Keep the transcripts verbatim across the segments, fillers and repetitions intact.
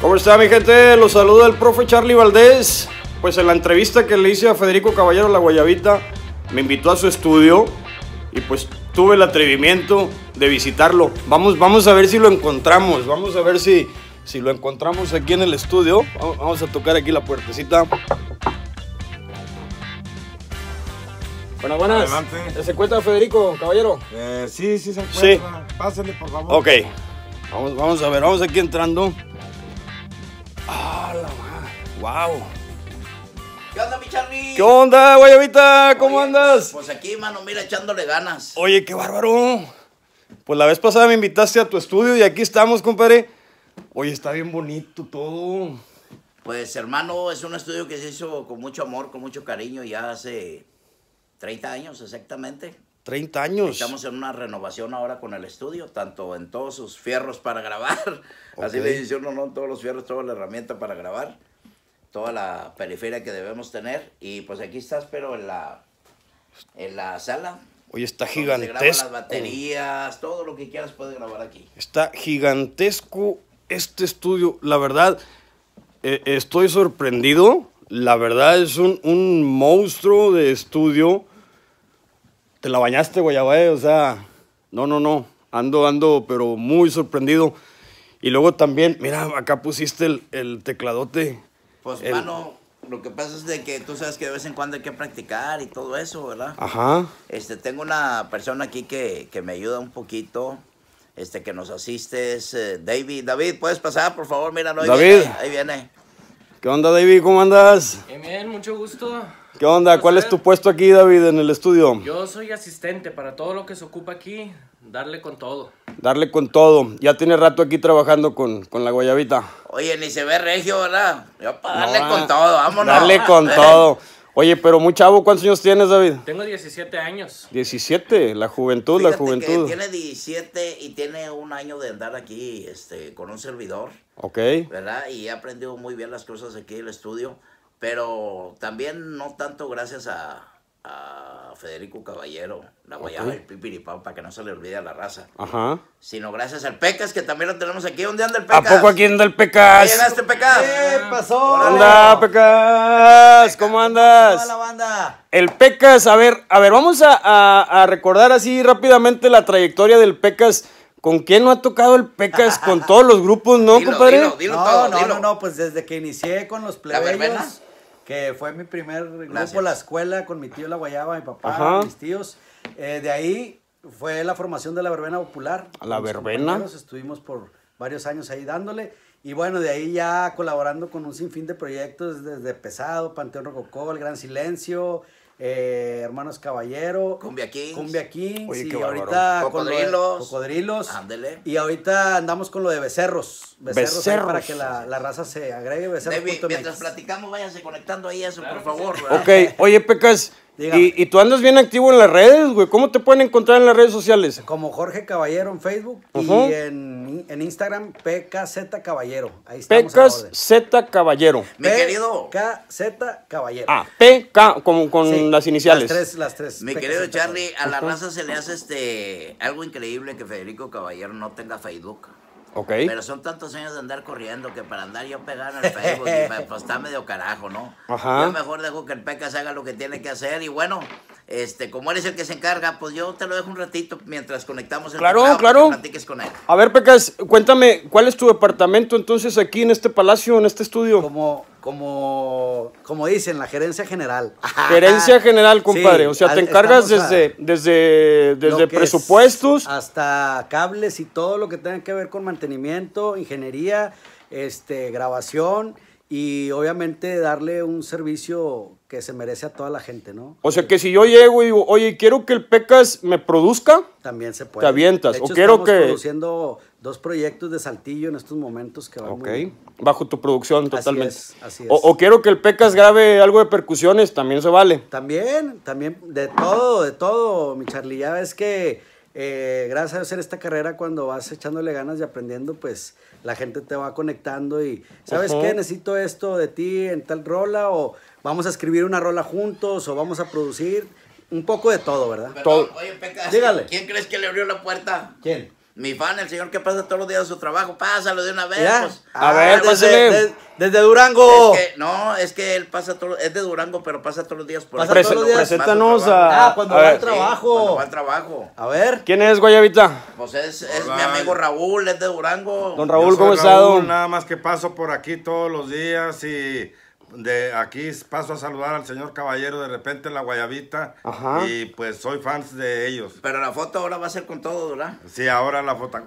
¿Cómo está mi gente? Los saluda el profe Charlie Valdés. Pues en la entrevista que le hice a Federico Caballero La Guayabita, me invitó a su estudio y pues tuve el atrevimiento de visitarlo. Vamos, vamos a ver si lo encontramos, vamos a ver si, si lo encontramos aquí en el estudio. Vamos, vamos a tocar aquí la puertecita. Buenas, buenas. Adelante. ¿Se encuentra Federico Caballero? Eh, sí, sí se encuentra. Sí. Pásale, por favor. Ok. Vamos, vamos a ver, vamos aquí entrando. ¡Ah, la madre! ¡Wow! ¿Qué onda, mi Charlie? ¿Qué onda, Guayabita? ¿Cómo Oye, andas? Pues, pues aquí, mano, mira, echándole ganas. Oye, qué bárbaro. Pues la vez pasada me invitaste a tu estudio y aquí estamos, compadre. Oye, está bien bonito todo. Pues, hermano, es un estudio que se hizo con mucho amor, con mucho cariño, ya hace treinta años exactamente. treinta años. Estamos en una renovación ahora con el estudio, tanto en todos sus fierros para grabar. Así le dice uno, ¿no? Todos los fierros, toda la herramienta para grabar. Toda la periferia que debemos tener. Y pues aquí estás, pero en la, en la sala. Oye, está donde se graban gigantesco. las baterías, todo lo que quieras puedes grabar aquí. Está gigantesco este estudio. La verdad, eh, estoy sorprendido. La verdad es un, un monstruo de estudio. Te la bañaste, Guayabé, o sea, no, no, no. Ando, ando, pero muy sorprendido. Y luego también, mira, acá pusiste el, el tecladote. Pues, El- mano, lo que pasa es de que tú sabes que de vez en cuando hay que practicar y todo eso, ¿verdad? Ajá. Este, tengo una persona aquí que, que me ayuda un poquito, este, que nos asiste, es eh, David. David, ¿puedes pasar, por favor? Míralo, ahí David. viene, ahí viene. ¿Qué onda, David? ¿Cómo andas? Bien, bien, mucho gusto. ¿Qué onda? ¿Cuál es tu puesto aquí, David, en el estudio? Yo soy asistente para todo lo que se ocupa aquí, darle con todo. Darle con todo. Ya tiene rato aquí trabajando con, con la Guayabita. Oye, ni se ve regio, ¿verdad? Yo para darle No, con todo, vámonos. Darle con todo. Oye, pero muy chavo, ¿cuántos años tienes, David? Tengo diecisiete años. diecisiete, la juventud, Fíjate la juventud. que tiene diecisiete y tiene un año de andar aquí, este, con un servidor, Ok. ¿verdad? Y he aprendido muy bien las cosas aquí en el estudio, pero también no tanto gracias a, a Federico Caballero, la guayaba, Ok. el pipiripao, para que no se le olvide a la raza, Ajá. sino gracias al Pecas, que también lo tenemos aquí. ¿Dónde anda el ¿A Pecas? poco aquí anda el ¿Ya Pecas? llegaste, Pecas? ¿Qué pasó? ¿Qué Órale. onda, Pecas? ¿Cómo Toda andas? la banda. El Pecas, a ver, a ver, vamos a, a- a recordar así rápidamente la trayectoria del Pecas. ¿Con quién no ha tocado el Pecas? Con todos los grupos, ¿no, Dilo, compadre? dilo, dilo no, todo, no, dilo. no, no, pues desde que inicié con los ¿La verbena? plebeyos, que fue mi primer grupo, Gracias. la escuela, con mi tío La Guayaba, mi papá, Ajá. mis tíos. Eh, de ahí fue la formación de la verbena popular. ¿A la Con mis verbena? compañeros, Estuvimos por varios años ahí dándole. Y bueno, de ahí ya colaborando con un sinfín de proyectos, desde Pesado, Panteón Rococó, El Gran Silencio, eh, Hermanos Caballero, Cumbia Kings. Cumbia Kings, Oye, y qué bárbaro. ahorita con lo de- Cocodrilos. Cocodrilos. Ándele. Y ahorita andamos con lo de becerros. Becerros, ahí Becerros. para que la, la raza se agregue. Becerros. David, mientras platicamos, váyanse conectando ahí eso, Claro por que favor. sí. ¿verdad? Ok, oye, Pecas, Dígame. y, y tú andas bien activo en las redes, güey. ¿Cómo te pueden encontrar en las redes sociales? Como Jorge Caballero en Facebook Ujú. y en, en Instagram P K Z Caballero. Ahí estamos a la Pecas orden. Z Caballero. Mi querido, P K Z Caballero. Ah, P K, como con Sí, las iniciales. Las tres, las tres. mi P K querido Z Charlie, a la Ujú. raza se le hace este algo increíble que Federico Caballero no tenga Facebook. Ok. Pero son tantos años de andar corriendo que para andar yo pegado en el Facebook, y, pues está medio carajo, ¿no? Ajá. Yo mejor dejo que el Pecas haga lo que tiene que hacer. Y bueno, este, como eres el que se encarga, pues yo te lo dejo un ratito mientras conectamos el Claro, teclado para claro. que platiques con él. A ver, Pecas, cuéntame, ¿cuál es tu departamento entonces aquí en este palacio, en este estudio? Como, como, como dicen, la gerencia general. Gerencia general, compadre. Sí, o sea, te al- encargas estamos a- desde, desde, Lo desde que es presupuestos. hasta cables y todo lo que tenga que ver con mantenimiento, ingeniería, este, grabación y obviamente darle un servicio que se merece a toda la gente, ¿no? O sea, que si yo llego y digo, oye, quiero que el Pecas me produzca, También se puede. Te avientas, De o hecho, quiero estamos que- produciendo dos proyectos de Saltillo en estos momentos que van ok, muy bien. bajo tu producción Así totalmente. es, así es. O, o quiero que el Pecas grabe algo de percusiones, también se vale. También, también, de todo, de todo, mi Charlie. Ya ves que eh, gracias a hacer esta carrera, cuando vas echándole ganas y aprendiendo, pues la gente te va conectando y, ¿sabes Ujú. qué? Necesito esto de ti en tal rola, o vamos a escribir una rola juntos, o vamos a producir un poco de todo, ¿verdad? Perdón, Todo. oye, Pecas, Dígale. ¿quién crees que le abrió la puerta? ¿Quién? Mi fan, el señor que pasa todos los días de su trabajo, pásalo de una vez. ¿Ya? Pues. A ver, desde, pásale. desde, desde Durango. Es que, no, es que él pasa todo, es de Durango, pero pasa todos los días por Pasa ahí. todos los días. Preséntanos Pasa trabajo. a... Ah, cuando a va ver. al trabajo. Sí, cuando va al trabajo. A ver. ¿Quién es, Guayabita? Pues es, es Hola. mi amigo Raúl, es de Durango. Don Yo Raúl, soy ¿cómo está, Raúl, don? Nada más que paso por aquí todos los días y de aquí paso a saludar al señor Caballero de repente en la Guayabita. Ajá. Y pues soy fans de ellos. Pero la foto ahora va a ser con todo, ¿verdad? Sí, ahora la foto.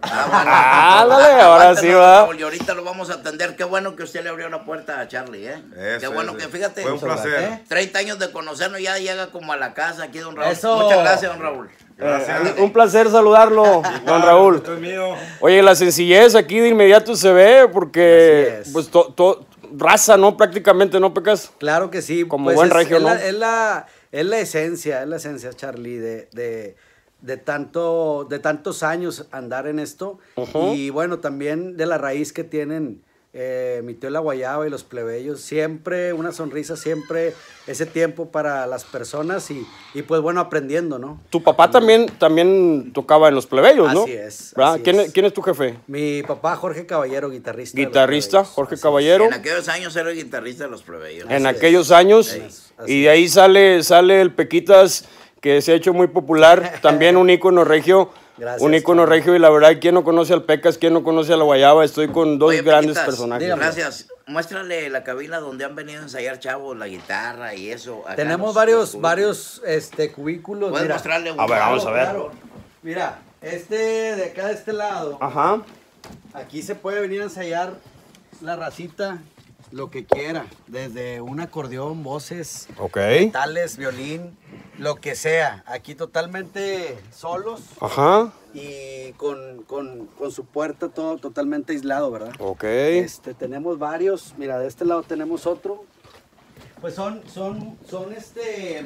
Ah, bueno. Ándale, ahora Aguántenos, sí va. Raúl, y ahorita lo vamos a atender. Qué bueno que usted le abrió la puerta a Charlie, ¿eh? Eso, Qué bueno eso. que, fíjate, Fue un placer. ¿Eh? treinta años de conocernos ya llega como a la casa aquí, don Raúl. Eso. Muchas gracias, don Raúl. Gracias. Un placer saludarlo, don Raúl. Esto es mío. Oye, la sencillez aquí de inmediato se ve porque, Así es. pues, to, to- raza, ¿no? Prácticamente, ¿no, Pecas? Claro que sí. Como pues buen es, regio, es ¿no? La, es, la, es la esencia, es la esencia, Charlie, de, de, de, tanto, de tantos años andar en esto. Ujú. Y bueno, también de la raíz que tienen eh, mi tío La Guayaba y los plebeyos. Siempre una sonrisa, siempre ese tiempo para las personas y, y pues bueno, aprendiendo, ¿no? Tu papá también, también tocaba en los plebeyos, ¿no? Así es, ¿Verdad? así ¿Quién, es. es, ¿Quién es tu jefe? Mi papá Jorge Caballero, guitarrista. de los Guitarrista, plebeyos. Jorge Así es. Caballero. En aquellos años era el guitarrista de los plebeyos. En Así aquellos es. años. Así es, así Y de ahí sale, sale el Pequitas, que se ha hecho muy popular. También un ícono regio. Gracias, un ícono Charlie. regio. Y la verdad, ¿quién no conoce al Pecas? ¿Quién no conoce a la Guayaba? Estoy con dos Oye, grandes Pequitas, personajes. dígame. Gracias. Muéstrale la cabina donde han venido a ensayar chavos, la guitarra y eso. Acá Tenemos los- varios, los cubículos. varios este, cubículos. Puedes mira. mostrarle un A ver, vamos a ver. Claro. Mira, este de acá de este lado, Ajá. aquí se puede venir a ensayar la racita lo que quiera, desde un acordeón, voces, Ok. tales, violín, lo que sea. Aquí totalmente solos Ajá. y con, con- con su puerta todo totalmente aislado, ¿verdad? Ok. Este, tenemos varios, mira, de este lado tenemos otro. Pues son, son, son este,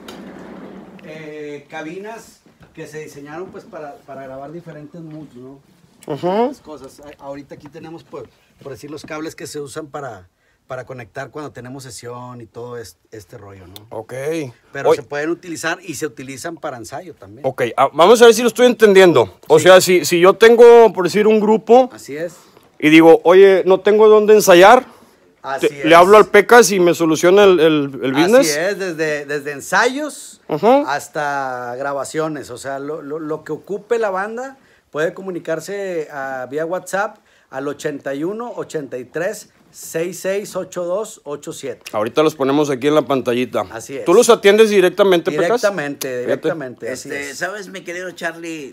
eh, cabinas que se diseñaron pues para, para grabar diferentes moods, ¿no? Ajá. Las cosas. A- Ahorita aquí tenemos, por, por decir, los cables que se usan para, para conectar cuando tenemos sesión y todo es- este rollo, ¿no? Ok. Pero Oye, se pueden utilizar y se utilizan para ensayo también. ok, ah, vamos a ver si lo estoy entendiendo. O sea, si, si yo tengo, por decir, un grupo Así es. y digo, oye, no tengo dónde ensayar, Así te- es. le hablo al Pecas y me soluciona el, el, el business. Así es, desde, desde ensayos Ujú. hasta grabaciones. O sea, lo, lo- lo que ocupe la banda puede comunicarse a, vía WhatsApp al ochenta y uno, ochenta y tres, sesenta y seis ochenta y dos ochenta y siete. Ahorita los ponemos aquí en la pantallita. Así es. ¿Tú los atiendes directamente, Pecas? Directamente, Fíjate. directamente. Así Este, es. ¿sabes, mi querido Charlie?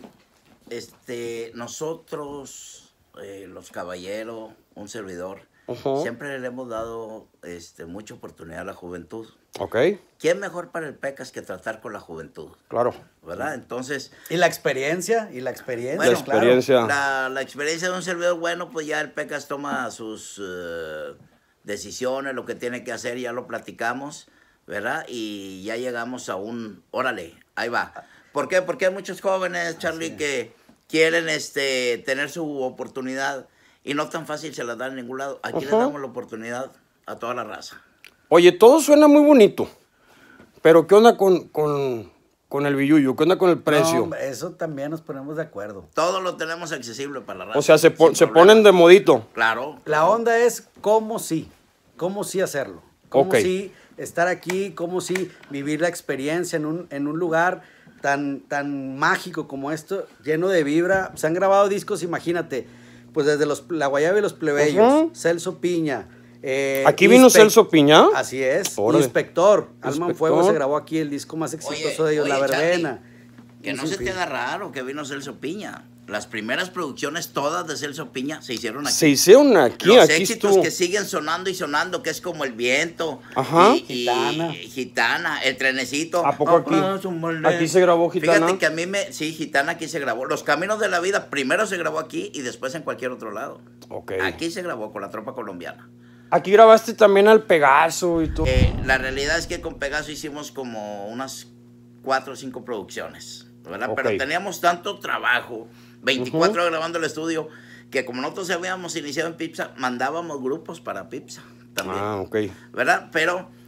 Este, nosotros, eh, los caballeros, un servidor, Ujú. siempre le hemos dado este, mucha oportunidad a la juventud. Ok, ¿Quién mejor para el Pecas que tratar con la juventud? claro. ¿Verdad? Entonces, Y la experiencia, y la experiencia. bueno, La experiencia. la, la experiencia de un servidor bueno, pues ya el Pecas toma sus eh, decisiones, lo que tiene que hacer, ya lo platicamos, ¿verdad? Y ya llegamos a un, órale, ahí va. ¿Por qué? Porque hay muchos jóvenes, Charlie, que quieren este, tener su oportunidad y no tan fácil se las dan en ningún lado. Aquí les Ajá. damos la oportunidad a toda la raza. Oye, todo suena muy bonito, pero ¿qué onda con, con, con el billuyo? ¿Qué onda con el No, precio? hombre, eso también nos ponemos de acuerdo. Todo lo tenemos accesible para la raza. O sea, se, po- sin se problema. ponen de modito. Claro. La onda es cómo sí, cómo sí hacerlo, cómo Ok. sí estar aquí, cómo sí vivir la experiencia en un, en un lugar tan, tan mágico como esto, lleno de vibra. Se han grabado discos, imagínate, pues desde los, La Guayaba y los Plebeyos, Ujú. Celso Piña. eh, ¿Aquí vino Inspe- Celso Piña? Así es, Órale. Inspector, Alma en Inspector. Fuego se grabó aquí, el disco más exitoso Oye, de ellos, La oye, Charlie, Verbena. Que Y no sin se te fin. haga raro que vino Celso Piña. Las primeras producciones todas de Celso Piña se hicieron aquí. Se hicieron aquí, Los aquí éxitos estuvo. que siguen sonando y sonando, que es como El Viento. Ajá. Y, y- Gitana. Gitana, El Trenecito. ¿A poco aquí? Ah, su molde. Aquí se grabó Gitana. Fíjate que a mí me... Sí, Gitana aquí se grabó. Los Caminos de la Vida primero se grabó aquí y después en cualquier otro lado. Ok. Aquí se grabó con la tropa colombiana. Aquí grabaste también al Pegaso y todo. Eh, la realidad es que con Pegaso hicimos como unas cuatro o cinco producciones, ¿verdad? Ok. Pero teníamos tanto trabajo, veinticuatro horas grabando el estudio, que como nosotros habíamos iniciado en Pipsa, mandábamos grupos para Pipsa también, Ah, ok. ¿verdad? Pero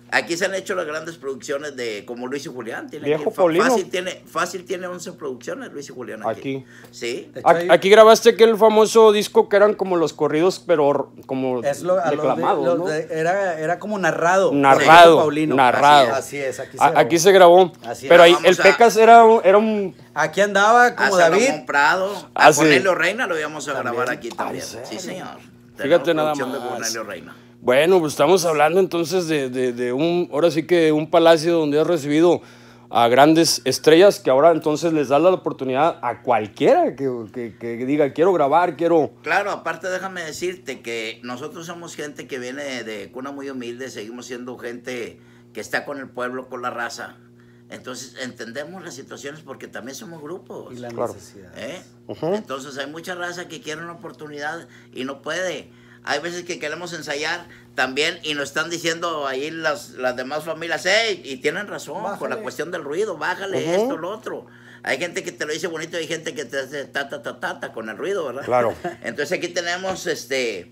Aquí se han hecho las grandes producciones de como Luis y Julián. Tiene Viejo aquí, Paulino. Fácil tiene, fácil tiene once producciones Luis y Julián aquí. Aquí. Sí. De hecho, Aquí, ahí- aquí grabaste aquel famoso disco que eran como los corridos, pero como Es lo, a los de- declamados, los ¿no? de- era, era como narrado. Narrado, Sí, Paulino. narrado. Así es, así es, aquí se A- grabó. aquí se grabó. Así pero es. ahí Vamos el a- Pecas era, un- era un... Aquí andaba A como Salomón David. Prado, Ah, a sí. Cornelio Reina lo íbamos a También. grabar aquí también. ¿en Sí, serio? señor. Fíjate Tenemos nada producción de más. Cornelio Reina. Bueno, pues estamos hablando entonces de, de, de un, ahora sí que un palacio donde has recibido a grandes estrellas que ahora entonces les da la oportunidad a cualquiera que, que, que diga quiero grabar, quiero... Claro, aparte déjame decirte que nosotros somos gente que viene de cuna muy humilde, seguimos siendo gente que está con el pueblo, con la raza. Entonces entendemos las situaciones porque también somos grupos. Y la Claro. necesidad. ¿eh? Ujú. Entonces hay mucha raza que quiere una oportunidad y no puede. Hay veces que queremos ensayar también y nos están diciendo ahí las, las demás familias, hey, y tienen razón con la Bájale. cuestión del ruido, bájale Ujú. esto, lo otro. Hay gente que te lo dice bonito y hay gente que te hace ta, ta, ta, ta, ta con el ruido, ¿verdad? Claro. Entonces aquí tenemos este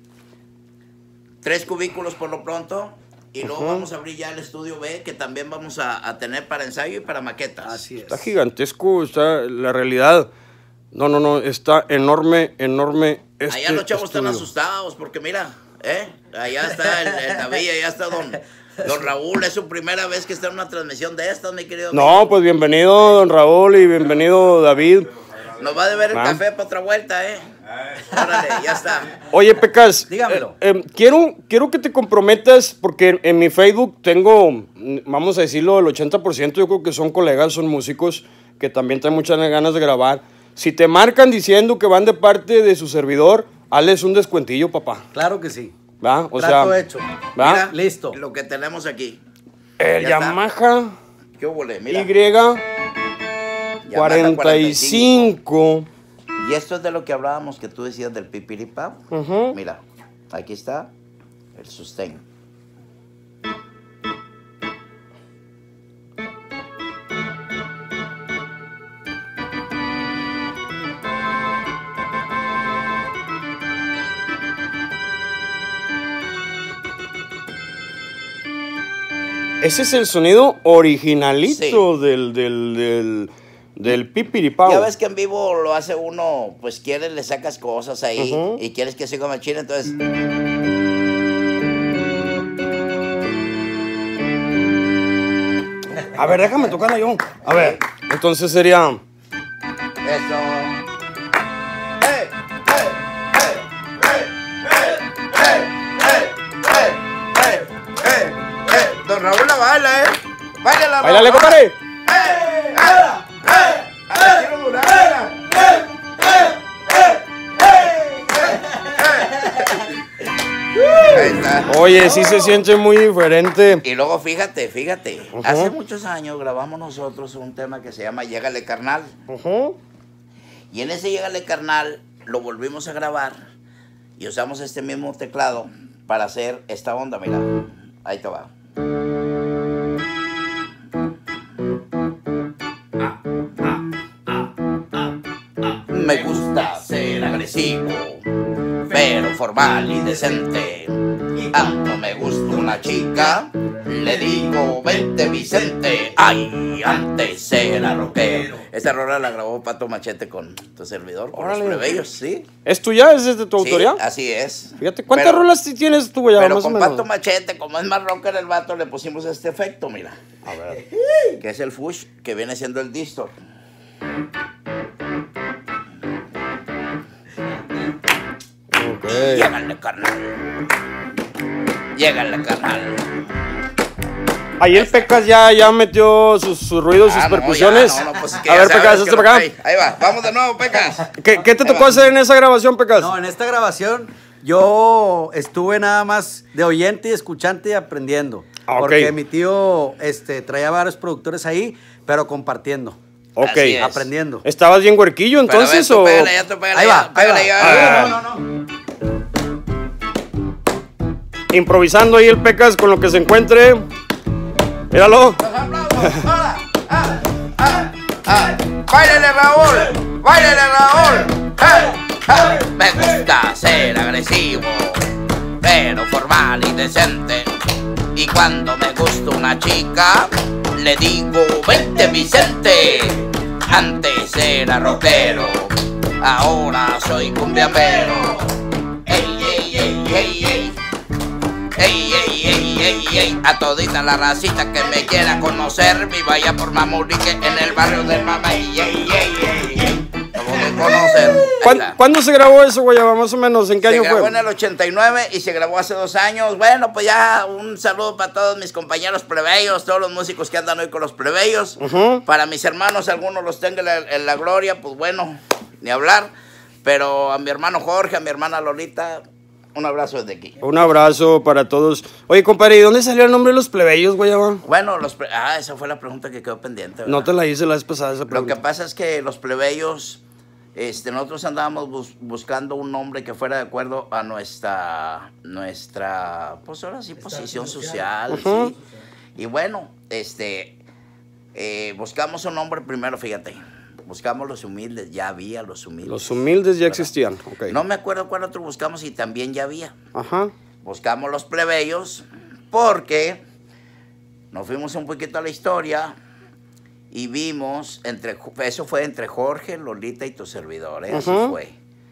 tres cubículos por lo pronto y luego Ujú. vamos a abrir ya el estudio B que también vamos a, a tener para ensayo y para maquetas. Así es. Está gigantesco, está la realidad. No, no, no, está enorme, enorme. Este Allá los chavos están estudio. asustados porque mira, ¿eh? Allá está el, el David, allá está don, don Raúl. Es su primera vez que está en una transmisión de estas, mi querido amigo. No, pues bienvenido don Raúl y bienvenido David. Nos va a deber el Ah. café para otra vuelta, ¿eh? Órale, ya está. Oye, Pecas, Dígamelo. eh, eh, quiero, quiero que te comprometas porque en, en mi Facebook tengo, mm, vamos a decirlo, el ochenta por ciento yo creo que son colegas, son músicos que también tienen muchas ganas de grabar. Si te marcan diciendo que van de parte de su servidor, hazles un descuentillo, papá. Claro que sí. ¿Va? O Trato sea, hecho. ¿va? Mira Listo. lo que tenemos aquí. El Ya está. Yamaha ¿Qué huele? Mira. Y Yamaha cuarenta y cinco. Y esto es de lo que hablábamos que tú decías del pipiripap. Ujú. Mira, aquí está el sustain. Ese es el sonido originalito Sí. del, del, del, del pipiripao. Ya ves que en vivo lo hace uno, pues quieres, le sacas cosas ahí Ujú. y quieres que siga machina, entonces... A ver, déjame tocarla yo. A ver, entonces sería... Eso. ¡Hey! ¡Hey! ¡Hey! ¡Hey! ¡Hey! ¡Hey! ¡Hey! ¡Hey! ¡Hey! ¡Hey! Don Raúl la baila, ¿eh? ¡Báilala! ¡Báilale, Raúl! compadre! ¡Hey! ¡Ala! ¡Hey! ¡Ala! ¡Quiero durar! ¡Ala! ¡Hey! ¡Hey! ¡Hey! ¡Hey! Ahí está. Oye, sí se siente muy diferente. Y luego fíjate, fíjate, Ujú. hace muchos años grabamos nosotros un tema que se llama Llégale Carnal. Ujú. Y en ese Llégale Carnal lo volvimos a grabar y usamos este mismo teclado para hacer esta onda, mira. Ahí te va. Me gusta ser agresivo, pero formal y decente. Cuando me gusta una chica, le digo, vente Vicente. Ay, antes era rockero. Esa rola la grabó Pato Machete con tu servidor, con Órale. los plebeyos, ¿sí? ¿Es tuya? ¿Es de tu Sí, autoría? así es. Fíjate, ¿cuántas Pero- rolas tienes tú ya? Pero más o con menos? Pato Machete, como es más rocker el vato, le pusimos este efecto, mira. A ver. Que es el fush, que viene siendo el distor. Ok. Llégale, carnal. Llégale, carnal. Ahí el Pecas ya, ya metió sus, sus ruidos, sus Ah, no, percusiones. ya, no, no, pues es que A ya ver, sabes Pecas, que hazte lo para acá. trae. Ahí va, vamos de nuevo, Pecas. ¿Qué, qué te Ahí tocó va. hacer en esa grabación, Pecas? No, en esta grabación yo estuve nada más de oyente y escuchante y aprendiendo. Ah, ok. Porque mi tío este, traía varios productores ahí, pero compartiendo, Ok. Así es. aprendiendo. ¿Estabas bien huerquillo Pero a ver, entonces tú o...? pégale, ya tú pégale, Ahí ya, va, ahí pégale, va. ya. Ah. No, no, no. Improvisando ahí el Pecas con lo que se encuentre. Míralo. Los aplausos. Hola. Ah, ah, ah. ¡Báilale, Raúl! ¡Báilale, Raúl! ¡Hey! ¡Hey! Me gusta ser agresivo, pero formal y decente. Y cuando me gusta una chica, le digo, vente Vicente. Antes era rockero, ahora soy cumbiambero. Ey, ey, ey, ey, ey. Ey, ey, ey, ey, ey. A todita la racita que me quiera conocer, viva allá por Mamurique en el barrio del Mamey. Ey, ey, ey, ey. Como de conocer. ¿Cuándo, ¿Cuándo se grabó eso, Guayaba? Más o menos, ¿en qué Se año grabó fue? en el ochenta y nueve y se grabó hace dos años. Bueno, pues ya un saludo para todos mis compañeros plebeyos, todos los músicos que andan hoy con los plebeyos. Ujú. Para mis hermanos, algunos los tengo en la, en la gloria, pues bueno, ni hablar. Pero a mi hermano Jorge, a mi hermana Lolita, un abrazo desde aquí. Un abrazo para todos. Oye, compadre, ¿y dónde salió el nombre de los plebeyos, Guayaba? Bueno, los ple- ah, esa fue la pregunta que quedó pendiente, ¿verdad? No te la hice la vez pasada esa Lo pregunta. que pasa es que los plebeyos, este, nosotros andábamos bus- buscando un nombre que fuera de acuerdo a nuestra, nuestra, pues ahora sí, posición social, Ujú. sí. Y bueno, este, eh, buscamos un nombre primero, fíjate, buscamos los humildes, ya había los humildes. Los humildes ya existían, ok. No me acuerdo cuál otro buscamos y también ya había. Ajá. Buscamos los plebeyos porque nos fuimos un poquito a la historia y vimos, entre, eso fue entre Jorge, Lolita y tu servidor, ¿eh? Así Ujú. fue.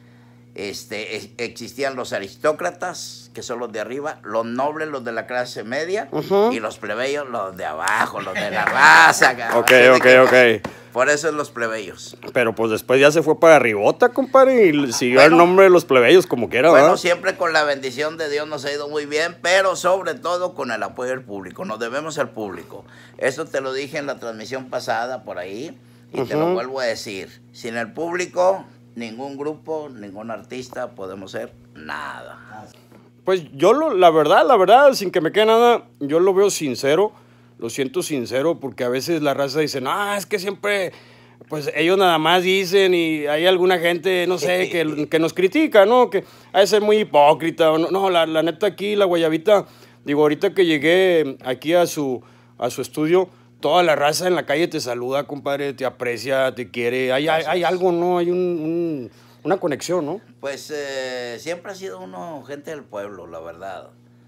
Este, es- existían los aristócratas, que son los de arriba, los nobles, los de la clase media, Ujú. y los plebeyos, los de abajo, los de la raza. cabrón. Ok, Así de ok, que, ok. Por eso es los plebeyos. Pero pues después ya se fue para Ribota, compadre, y siguió Bueno. el nombre de los plebeyos como quiera, Bueno, ¿verdad? siempre con la bendición de Dios nos ha ido muy bien, pero sobre todo con el apoyo del público. Nos debemos al público. Eso te lo dije en la transmisión pasada por ahí y te lo Ujú. vuelvo a decir. Sin el público, ningún grupo, ningún artista podemos ser nada. Pues yo, lo, la verdad, la verdad, sin que me quede nada, yo lo veo sincero, lo siento sincero, porque a veces la raza dice, no, es que siempre, pues ellos nada más dicen y hay alguna gente, no sé, que, que nos critica, ¿no? Que ha de ser muy hipócrita. O no, no la, la neta aquí, la Guayabita, digo, ahorita que llegué aquí a su, a su estudio, toda la raza en la calle te saluda, compadre, te aprecia, te quiere. Hay, hay, hay algo, ¿no? Hay un, un- una conexión, ¿no? Pues eh, siempre ha sido uno gente del pueblo, la verdad.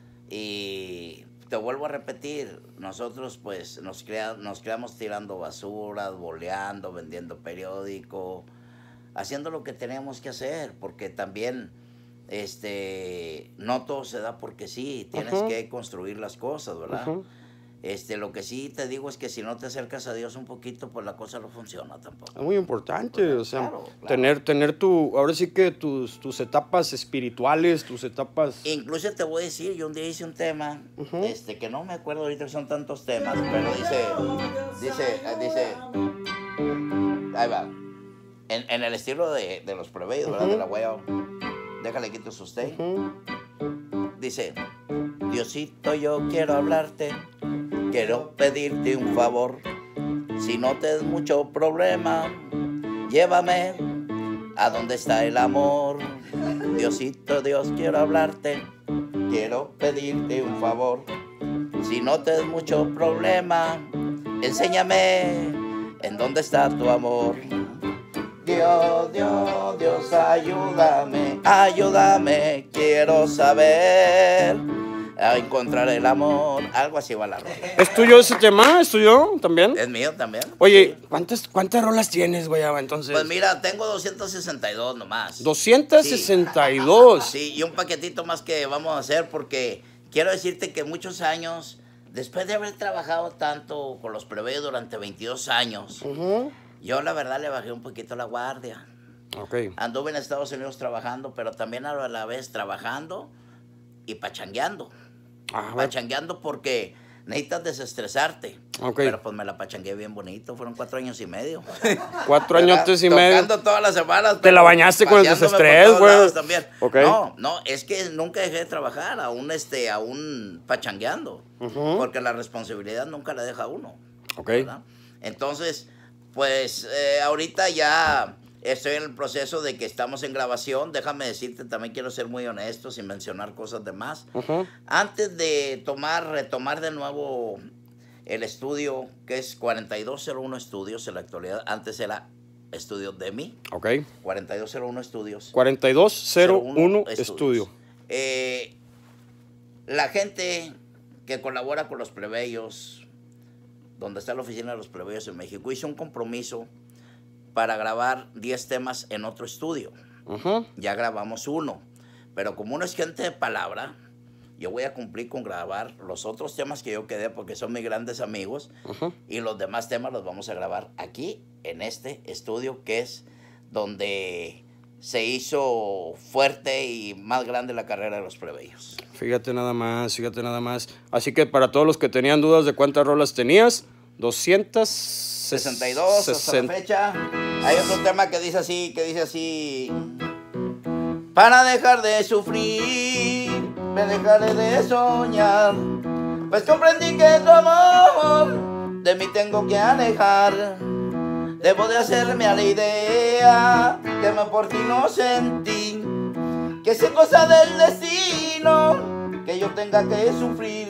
Y te vuelvo a repetir, nosotros pues nos, crea, nos creamos tirando basuras, boleando, vendiendo periódico, haciendo lo que teníamos que hacer, porque también este, no todo se da porque sí, tienes Ujú. que construir las cosas, ¿verdad? Ujú. Este, lo que sí te digo es que si no te acercas a Dios un poquito, pues la cosa no funciona tampoco. Es muy importante, o sea, Claro, claro. tener, tener tu, ahora sí que tus, tus etapas espirituales, tus etapas... Incluso te voy a decir, yo un día hice un tema, Ujú. este, que no me acuerdo ahorita que son tantos temas, pero dice, dice, eh, dice, ahí va, en, en el estilo de, de los plebeyos, ¿verdad? Ujú. De la guayaba, déjale quito su usted. Ujú. Dice, Diosito, yo quiero hablarte, quiero pedirte un favor. Si no te es mucho problema, llévame a donde está el amor. Diosito, Dios, quiero hablarte, quiero pedirte un favor. Si no te es mucho problema, enséñame en dónde está tu amor. Dios, Dios, Dios, ayúdame, ayúdame, quiero saber a encontrar el amor. Algo así va la rola. ¿Es tuyo ese tema? ¿Es tuyo también? ¿Es mío también? Oye, ¿cuántas, cuántas rolas tienes, Guayaba, entonces? Pues mira, tengo doscientos sesenta y dos nomás. doscientos sesenta y dos. Sí, y un paquetito más que vamos a hacer porque quiero decirte que muchos años, después de haber trabajado tanto con los plebeyos durante veintidós años, Ujú. yo la verdad le bajé un poquito la guardia. Ok. Anduve en Estados Unidos trabajando, pero también a la vez trabajando y pachangueando. Ah, bueno. Pachangueando porque necesitas desestresarte. Ok. Pero pues me la pachangué bien bonito, fueron cuatro años y medio. Cuatro añotes y Tocando medio. todas las semanas. Te pero la bañaste con el paseándome por desestrés, todos güey. lados también. Ok. No, no, es que nunca dejé de trabajar, aún, este, aún pachangueando. Ujú. Porque la responsabilidad nunca la deja a uno. Ok. ¿verdad? Entonces, pues eh, ahorita ya estoy en el proceso de que estamos en grabación. Déjame decirte, también quiero ser muy honesto sin mencionar cosas de más. Ujú. Antes de tomar, retomar de nuevo el estudio, que es cuarenta y dos cero uno Estudios en la actualidad, antes era Estudio de mí, Ok. cuarenta y dos cero uno Estudios. cuarenta y dos cero uno Estudio. Eh, la gente que colabora con los plebeyos, donde está la oficina de los plebeyos en México, hizo un compromiso para grabar diez temas en otro estudio. Ajá. Ya grabamos uno, pero como uno es gente de palabra, yo voy a cumplir con grabar los otros temas que yo quedé porque son mis grandes amigos. Uh-huh. Y los demás temas los vamos a grabar aquí, en este estudio, que es donde se hizo fuerte y más grande la carrera de los plebeyos. Fíjate nada más, fíjate nada más. Así que para todos los que tenían dudas de cuántas rolas tenías, doscientos sesenta y dos hasta la fecha. Hay otro tema que dice así, que dice así: para dejar de sufrir, me dejaré de soñar, pues comprendí que tu amor de mí tengo que alejar. Debo de hacerme a la idea que me por ti no sentí, que es cosa del destino que yo tenga que sufrir.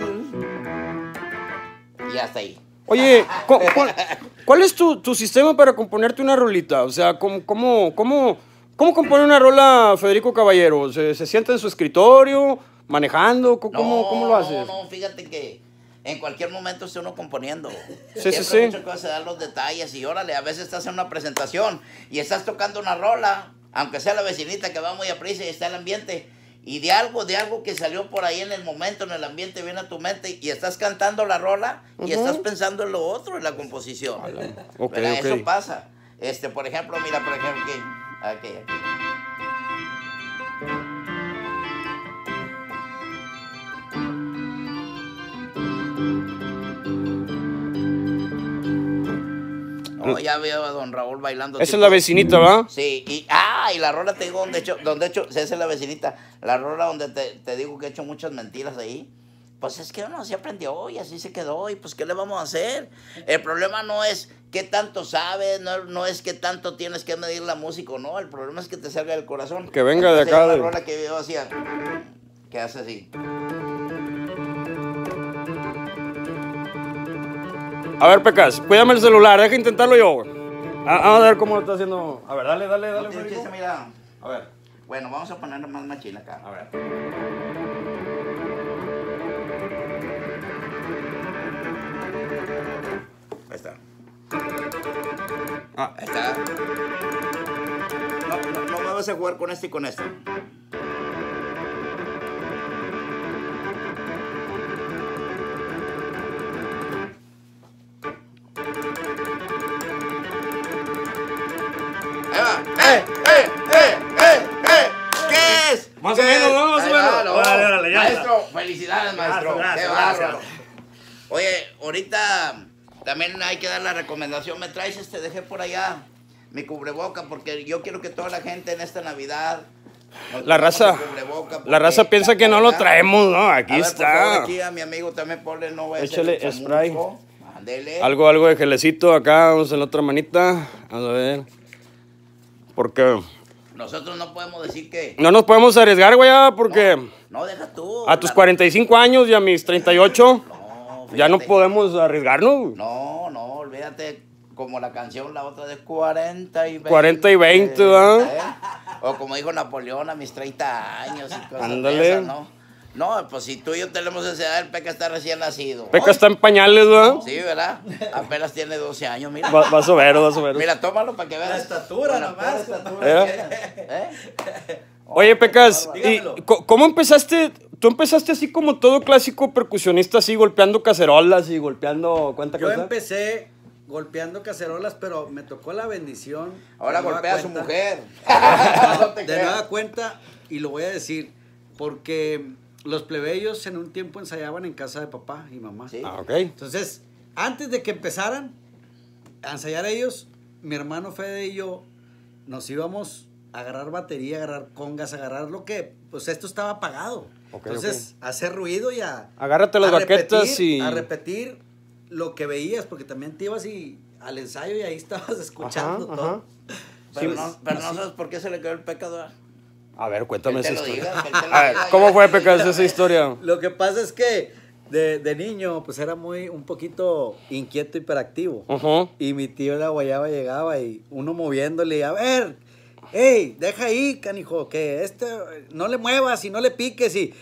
Y hasta ahí. Oye, ¿cuál, cuál es tu, tu sistema para componerte una rolita? O sea, ¿cómo, cómo, cómo, cómo compone una rola Federico Caballero? ¿Se, se sienta en su escritorio, manejando? ¿Cómo, no, cómo lo haces? No, no, fíjate que en cualquier momento está uno componiendo. Sí, Siempre sí, sí. muchas cosas se dan los detalles y órale, a veces estás en una presentación y estás tocando una rola, aunque sea la vecinita que va muy a prisa y está en el ambiente, y de algo, de algo que salió por ahí en el momento, en el ambiente, viene a tu mente y estás cantando la rola y uh-huh. estás pensando en lo otro, en la composición. Okay, okay. Eso okay. pasa. Este, por ejemplo, mira, por ejemplo, aquí, aquí, aquí. Oh, ya veo a don Raúl bailando. Esa tipo. Es la vecinita, ¿va? Sí, y, ah, y la rola te digo donde he hecho, donde he hecho, esa es la vecinita, la rola donde te, te digo que he hecho muchas mentiras ahí. Pues es que uno así aprendió y así se quedó y pues ¿qué le vamos a hacer? El problema no es qué tanto sabes, no, no es qué tanto tienes que medir la música, no, el problema es que te salga del corazón. Que venga de acá. La De... rola que yo hacía, que hace así. A ver, Pecas, cuídame el celular, deja intentarlo yo. Ah, vamos a ver cómo lo está haciendo. A ver, dale, dale, dale. No tiene chiste, mira. A ver. Bueno, vamos a ponerle más machina acá. A ver. Ahí está. Ah. Ahí está. No, no, no me vas a jugar con este y con este. ¡Eh, eh, eh, eh, eh! ¿Qué es? Más o menos, ¿no? Más o menos. Va, no. Órale, órale, ya Maestro, está. Felicidades, maestro. Gracias, Qué gracias, bárbaro. Oye, ahorita también hay que dar la recomendación. Me traes este, dejé por allá mi cubreboca porque yo quiero que toda la gente en esta Navidad... La raza, la raza piensa que no lo traemos, ¿no? Aquí a ver, está. Por favor, aquí a mi amigo también ponle, no voy a Échale hacer spray. Ándele. Algo, algo de gelecito acá, vamos en la otra manita. Vamos a ver. Porque nosotros no podemos decir que... no nos podemos arriesgar, güey, porque... No, no, deja tú. A tus cuarenta y cinco años y a mis treinta y ocho, no, ya no podemos arriesgarnos. No, no, olvídate, como la canción, la otra de cuarenta y veinte. cuarenta y veinte, ¿verdad? ¿eh? O como dijo Napoleón, a mis treinta años y cosas Ándale. de esas, ¿no? No, pues si tú y yo tenemos esa edad, el Peca está recién nacido. Peca está en pañales, ¿verdad? Sí, ¿verdad? Apenas tiene doce años, mira. Va, vas a ver, vas a ver. Mira, tómalo para que veas. La estatura nomás. Estatura, ¿Eh? ¿Eh? Oye, Pecas, ¿y Dígamelo. cómo empezaste? Tú empezaste así como todo clásico percusionista, así golpeando cacerolas y golpeando... ¿Cuánta Yo cosa? empecé golpeando cacerolas, pero me tocó la bendición. Ahora de nueva golpea a su cuenta. mujer. No te De creas. nueva cuenta, y lo voy a decir, porque los plebeyos en un tiempo ensayaban en casa de papá y mamá. Sí. Ah, ok. Entonces, antes de que empezaran a ensayar ellos, mi hermano Fede y yo nos íbamos a agarrar batería, a agarrar congas, a agarrar lo que, pues esto estaba apagado. Ok, Entonces, a hacer ruido y a... Agárrate las a baquetas repetir, y... A repetir lo que veías, porque también te ibas y, al ensayo y ahí estabas escuchando Ajá, todo. ajá. Pero, Sí, no, pero no así. sabes por qué se le quedó el pecado. A ver, cuéntame Que él esa te lo historia. diga, que él te lo A ver, diga. ¿cómo fue, Pecas, esa historia? Lo que pasa es que de, de niño, pues era muy, un poquito inquieto, hiperactivo. Ajá. Y mi tío la guayaba llegaba y uno moviéndole, a ver, hey, deja ahí, canijo, que este, no le muevas y no le piques y...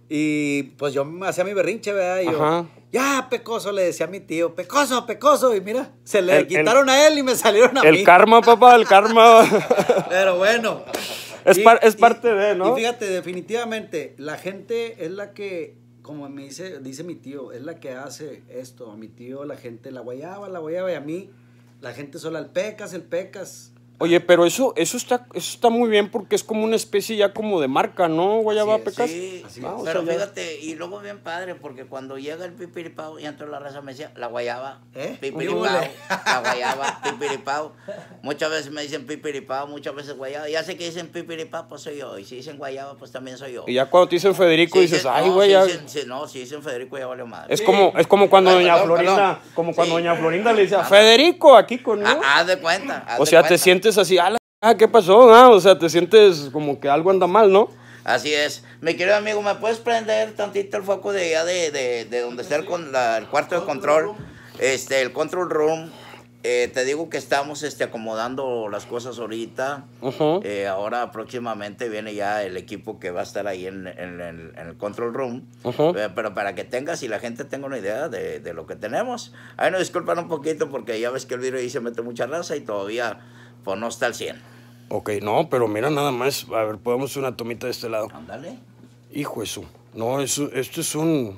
Y pues yo me hacía mi berrinche, ¿verdad? Y yo, Ajá. ya, Pecoso, le decía a mi tío, Pecoso, Pecoso. Y mira, se le El- quitaron a él y me salieron a mí. El karma, papá, el karma. Pero bueno. Es par- es parte de, ¿no? Y fíjate, definitivamente, la gente es la que, como me dice, dice mi tío, es la que hace esto. A mi tío, la gente, la guayaba, la guayaba, y a mí, la gente sola, el Pecas, el Pecas. Oye, pero eso, eso está, eso está muy bien porque es como una especie ya como de marca, ¿no? Guayaba Así es, Pecas. Sí, Así Ah, es. o pero sea, ya- fíjate, y luego bien padre, porque cuando llega el pipiripao y entra la raza me decía, la guayaba, ¿Eh? pipiripao, Híjole. la guayaba, pipiripao. Muchas veces me dicen pipiripao, muchas veces guayaba. Ya sé que dicen pipiripao, pues soy yo. Y si dicen guayaba, pues también soy yo. Y ya cuando te dicen Federico Si dices, dicen- ay, no, güey, si ya... dicen- si- no, si dicen Federico ya vale madre. Es como, es como cuando Ay, doña perdón, Florinda, perdón. como cuando Sí. doña Florinda le decía, Ah, Federico, aquí con ¿no? Ah, haz de cuenta. haz O de sea, te cuenta. sientes así, "Ah, la- ah, ¿qué pasó? Ah, o sea, te sientes como que algo anda mal, ¿no? Así es. Mi querido amigo, ¿me puedes prender tantito el foco de allá de, de, de donde está el, con, la- el cuarto de control? Este, el control room. Eh, te digo que estamos este, acomodando las cosas ahorita. Ujú. Eh, ahora próximamente viene ya el equipo que va a estar ahí en, en el, en el control room. Ujú. Eh, pero para que tengas y la gente tenga una idea de, de lo que tenemos. Ahí nos disculpan un poquito porque ya ves que el video ahí se mete mucha raza y todavía pues, no está al cien. Ok, no, pero mira nada más, a ver, podemos hacer una tomita de este lado. Ándale. Hijo eso, no, eso, esto es un,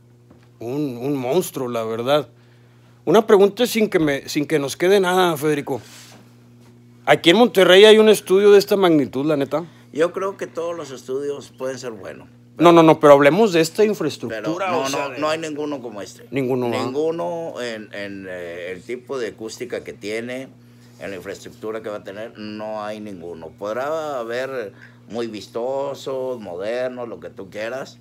un, un monstruo, la verdad. Una pregunta sin que, me, sin que nos quede nada, Federico. Aquí en Monterrey hay un estudio de esta magnitud, la neta. Yo creo que todos los estudios pueden ser buenos. No, no, no, pero hablemos de esta Pero infraestructura. no, o sea, no, de- no hay ninguno como este. Ninguno, ¿va? Ninguno en, en eh, el tipo de acústica que tiene, en la infraestructura que va a tener, no hay ninguno. Podrá haber muy vistosos, modernos, lo que tú quieras,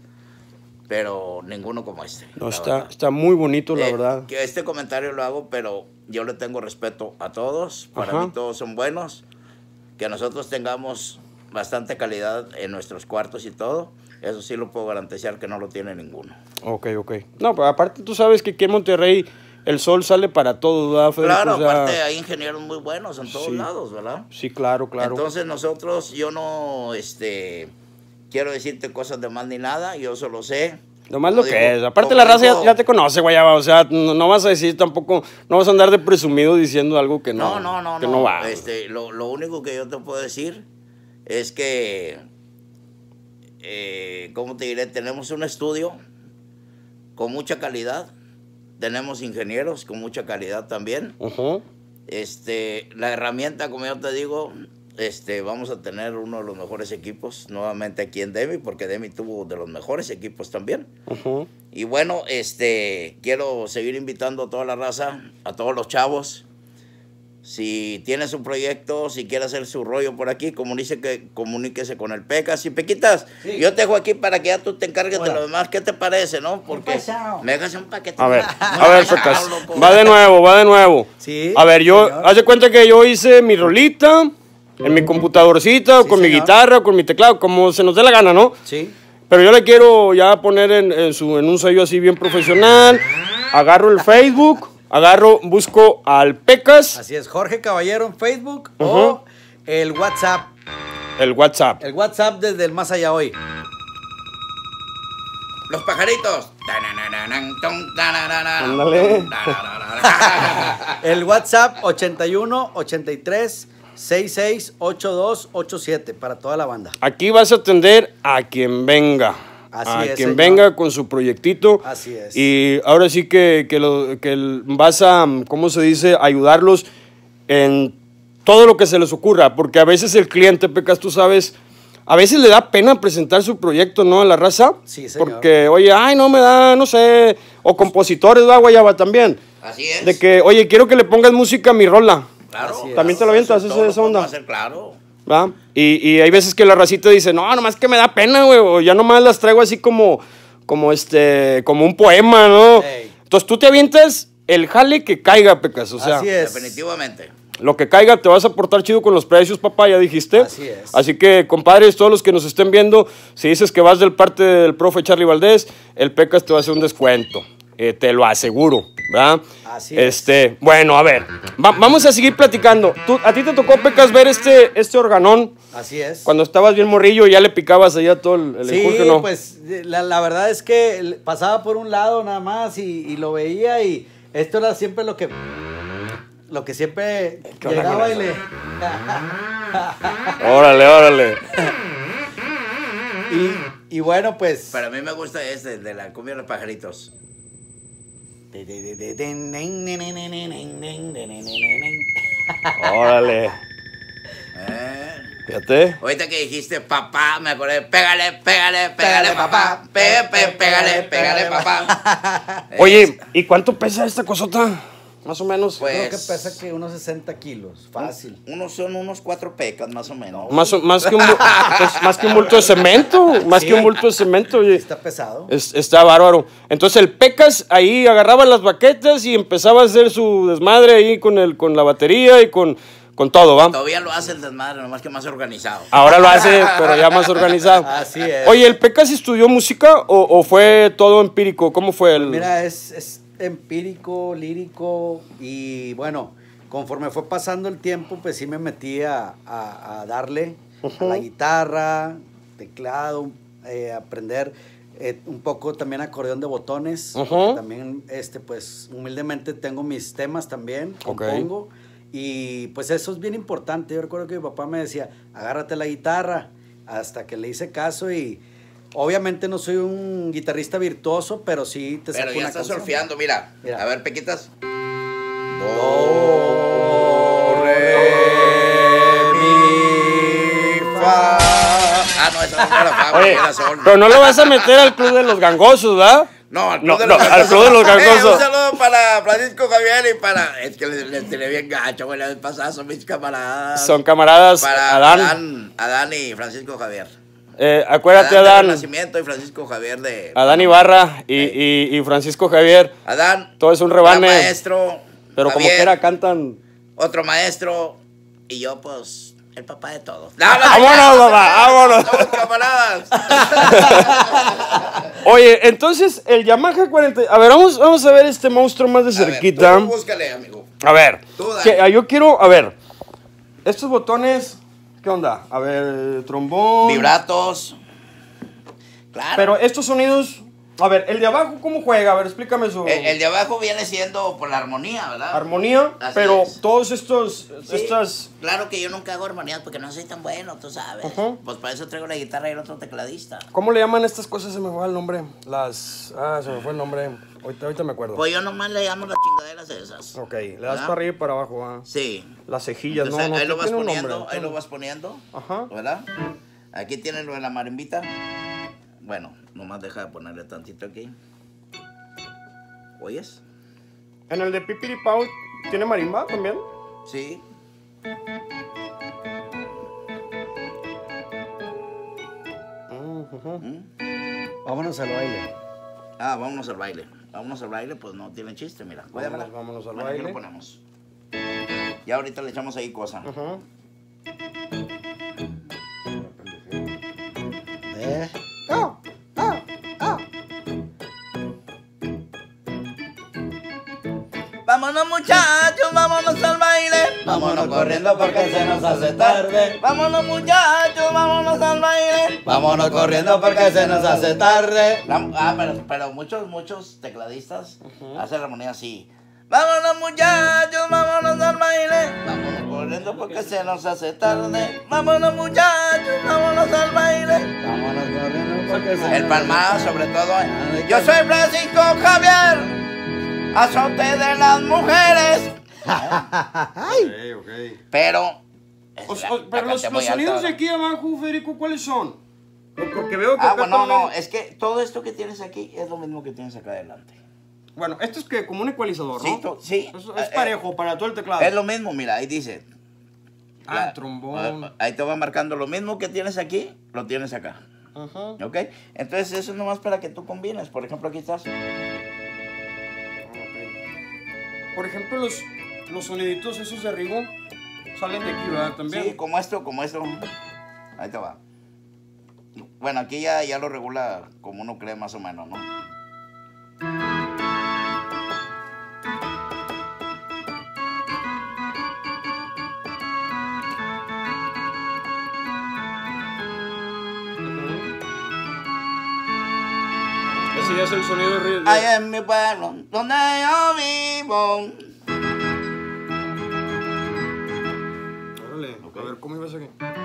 pero ninguno como este. No, la está, verdad. está muy bonito, la Eh, verdad. Que este comentario lo hago, pero yo le tengo respeto a todos. Para Ajá. mí todos son buenos. Que nosotros tengamos bastante calidad en nuestros cuartos y todo, eso sí lo puedo garantizar que no lo tiene ninguno. Ok, ok. No, pero aparte tú sabes que aquí en Monterrey el sol sale para todos, ¿verdad, Federico? Claro, O sea, aparte hay ingenieros muy buenos en todos sí. lados, ¿verdad? Sí, claro, claro. Entonces nosotros, yo no, este, quiero decirte cosas de más ni nada, yo solo sé. Nomás como lo que digo- es. Aparte como la raza ya, digo- ya te conoce, guayaba. O sea, no, no vas a decir tampoco, no vas a andar de presumido diciendo algo que no, No, no, no, que no. no va. Este, lo, lo único que yo te puedo decir es que, eh, ¿cómo te diré? Tenemos un estudio con mucha calidad, tenemos ingenieros con mucha calidad también. Ujú. Este, la herramienta, como yo te digo, este, vamos a tener uno de los mejores equipos nuevamente aquí en Demi, porque Demi tuvo de los mejores equipos también. Ujú. Y bueno, este, quiero seguir invitando a toda la raza, a todos los chavos. Si tiene su proyecto, si quiere hacer su rollo por aquí, comuníquese, que, comuníquese con el Pecas. Y Pequitas, Sí. yo te dejo aquí para que ya tú te encargues Hola. de lo demás. ¿Qué te parece, no? Porque pasado? me hagas un paquete. A ver, Muy a ver, pesado, Pecas. loco. Va de nuevo, va de nuevo. Sí, A ver, yo, señor. haz de cuenta que yo hice mi rolita en mi computadorcita, o Sí, con mi señor. guitarra, o con mi teclado, como se nos dé la gana, ¿no? Sí. Pero yo le quiero ya poner en, en su, en un sello así bien profesional. Agarro el Facebook, agarro, busco al Pecas, Así es, Jorge Caballero en Facebook Ujú. o el WhatsApp. el WhatsApp. El WhatsApp desde el más allá hoy. Los pajaritos. Ándale. El WhatsApp ochenta y uno, ochenta y tres, sesenta y seis, ochenta y dos, ochenta y siete para toda la banda. Aquí vas a atender a quien venga. Así a es, quien señor. venga con su proyectito. Así es. Y ahora sí que, que, lo, que el- vas a, ¿cómo se dice? Ayudarlos en todo lo que se les ocurra. Porque a veces el cliente, Pecas, tú sabes, a veces le da pena presentar su proyecto, ¿no? A la raza. Sí, señor. Porque, oye, ay, no me da, no sé. O compositores, ¿va, guayaba? También. Así es. De que, oye, quiero que le pongas música a mi rola. Claro. Así es. También te lo avientas, Eso esa- esa todo lo onda. podemos hacer, claro. ¿Va? Y, y hay veces que la racita dice, no, nomás que me da pena, güey, o ya nomás las traigo así como, como este, como un poema, ¿no? Ey. Entonces tú te avientas el jale que caiga, Pecas, o sea, Así es. Definitivamente. lo que caiga te vas a portar chido con los precios, papá, ya dijiste. Así es. Así que, compadres, todos los que nos estén viendo, si dices que vas del parte del profe Charlie Valdés, el Pecas te va a hacer un descuento. eh, te lo aseguro, ¿verdad? Así es. Este, bueno, a ver, va- vamos a seguir platicando. ¿Tú, ¿A ti te tocó, Pecas, ver este, este organón Así es. cuando estabas bien morrillo y ya le picabas allá todo el, el Sí, enjurje, no? pues la, la verdad es que el- pasaba por un lado nada más y, y lo veía y esto era siempre lo que lo que siempre ¿Qué onda llegaba con y le Órale, órale. y, y bueno pues Para mí me gusta este, el de la cumbia de los pajaritos. Órale. Eh. Fíjate. Ahorita que dijiste papá, me acordé, pégale, pégale, pégale, papá. Pe, pe, pégale, pégale, papá. Oye, ¿y cuánto pesa esta cosota? Más o menos. Pues- creo que pesa que unos sesenta kilos, fácil. Unos son unos cuatro pecas, más o menos. Más, o- más, que un, bu- pues, más que un bulto de cemento. Más Sí. que un bulto de cemento, oye. Está pesado. Es- está bárbaro. Entonces el Pecas ahí agarraba las baquetas y empezaba a hacer su desmadre ahí con, el, con la batería y con, con todo, ¿va? Todavía lo hace el desmadre, nomás que más organizado. Ahora lo hace, pero ya más organizado. Así es. Oye, ¿el Pecas estudió música o, o fue todo empírico? ¿Cómo fue el...? Mira, es, es empírico, lírico y bueno, conforme fue pasando el tiempo, pues sí me metí a, a- a darle a la guitarra, teclado, eh, aprender eh, un poco también acordeón de botones. Ujú. Porque también, este, pues humildemente tengo mis temas también, Ok. compongo. Y pues eso es bien importante. Yo recuerdo que mi papá me decía, agárrate la guitarra, hasta que le hice caso y... Obviamente no soy un guitarrista virtuoso, pero sí te Pero saco ya una está canción. surfeando, mira. Mira. A ver, Pequitas. Do, re, mi, fa. Ah, no, esa no era fa, Oye, era sol. pero no lo vas a meter al club de los gangosos, ¿verdad? No, al No, club de no, los al club de los gangosos. gangosos. Eh, un saludo para Francisco Javier y para... Es que les, les tiré bien gacho, güey, la vez pasada son mis camaradas. Son camaradas, Para Adán. Adán, Adán y Francisco Javier. Eh, acuérdate, Adán. Adán. de Nacimiento y Francisco Javier de... Adán Ibarra y, y, y Francisco Javier. Adán. Todo es un gran rebane. maestro. Pero como Javier, quiera cantan. Otro maestro. Y yo, pues, el papá de todos. No, no, ¡Vámonos, papá! ¡Vámonos! Somos camaradas. Oye, entonces el Yamaha cuarenta. A ver, vamos, vamos a ver este monstruo más de A ver, cerquita. tú búscale, amigo. A ver, Tú dale. que- ah, yo quiero, a ver, estos botones, ¿qué onda? A ver, trombón. Vibratos. Claro. Pero estos sonidos, a ver, el de abajo, ¿cómo juega? A ver, explícame su el, el de abajo viene siendo por la armonía, ¿verdad? armonía, Así pero es. todos estos, Sí, estas, Claro que yo nunca hago armonías porque no soy tan bueno, tú sabes. Ujú. Pues para eso traigo la guitarra y el otro tecladista. ¿cómo le llaman estas cosas? Se me fue el nombre. Las, ah, se me fue el nombre. Ahorita, ahorita me acuerdo. Pues yo nomás le llamo las chingaderas esas. Ok, le das ¿verdad? para arriba y para abajo, ah. Sí. Las cejillas, Entonces, no, no, ahí lo vas tiene un poniendo, nombre. ahí lo vas poniendo. Ajá. ¿Verdad? Aquí tiene lo de la marimbita. Bueno, nomás deja de ponerle tantito aquí. ¿Oyes? En el de Pipiripau, ¿tiene marimba también? Sí. Ujú. ¿Mm? Vámonos al baile. Ah, vámonos al baile. Vámonos al baile, pues no tiene chiste, mira. Cuédamela. vámonos al Bueno, aquí baile. lo ponemos. Ya ahorita le echamos ahí cosa. Ajá. ¿Eh? Vámonos muchachos, vámonos al baile. Vámonos corriendo porque se nos hace tarde. Vámonos muchachos, vámonos al baile. Vámonos corriendo porque se nos hace tarde. La- ah, pero, pero muchos, muchos tecladistas hacen la armonía así. Vámonos muchachos, vámonos al baile. Vámonos corriendo porque se nos hace tarde. Vámonos muchachos, vámonos al baile. Vámonos corriendo porque se El nos palmado hace sobre todo. ¿eh? Yo soy Francisco Javier, azote de las mujeres. Ok, ok. Pero... O- la- o- la pero los, canté muy los sonidos alta, de aquí abajo, Federico, ¿cuáles son? Porque veo que Ah, acá bueno, no, también- es que todo esto que tienes aquí es lo mismo que tienes acá adelante. Bueno, esto es que como un ecualizador, ¿no? Sí, tú- sí. Es, Eh, es parejo para todo el teclado. Es lo mismo, mira, ahí dice. Ah, La- trombón. Ahí te va marcando lo mismo que tienes aquí, lo tienes acá. Ajá. ¿Ok? Entonces eso es nomás para que tú combines. Por ejemplo, aquí estás. Por ejemplo, los, los soniditos esos de Rigo salen de aquí, ¿verdad? También. Sí, como esto, como esto. Ahí te va. Bueno, aquí ya, ya lo regula como uno cree más o menos, ¿no? sí es el sonido de... de- Allá en mi pueblo, donde yo vivo. Órale, a ver, ¿cómo ibas aquí?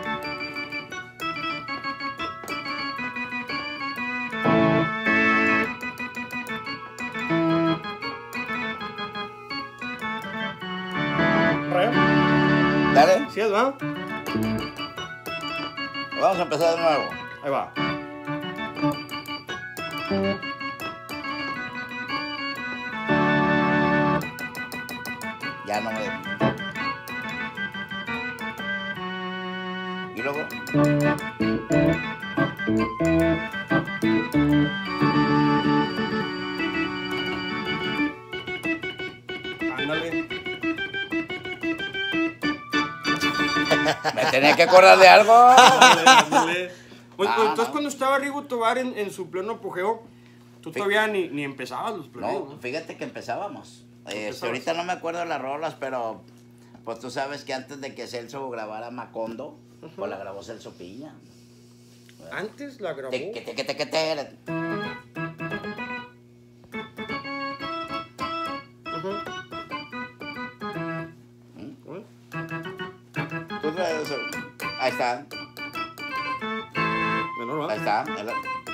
Re. Dale, ¿Sí es, va? vamos a empezar de nuevo. Ahí va. Ya no me... Y luego... Ándale. Me tenía que acordar de algo. Ándale, ándale. Pues, Ah, pues, entonces no. cuando estaba Rigo Tobar en, en su pleno apogeo, tú Sí. todavía ni, ni empezabas los plenos, No, fíjate que empezábamos. Este, Empezabas. ahorita no me acuerdo de las rolas, pero pues tú sabes que antes de que Celso grabara Macondo, pues la grabó Celso Piña. Antes la grabó. Teque, teque, teque, tere. Ujú. ¿Mm? Ujú. Tú traes eso. Ahí está, Menor, ahí ¿verdad? está. el-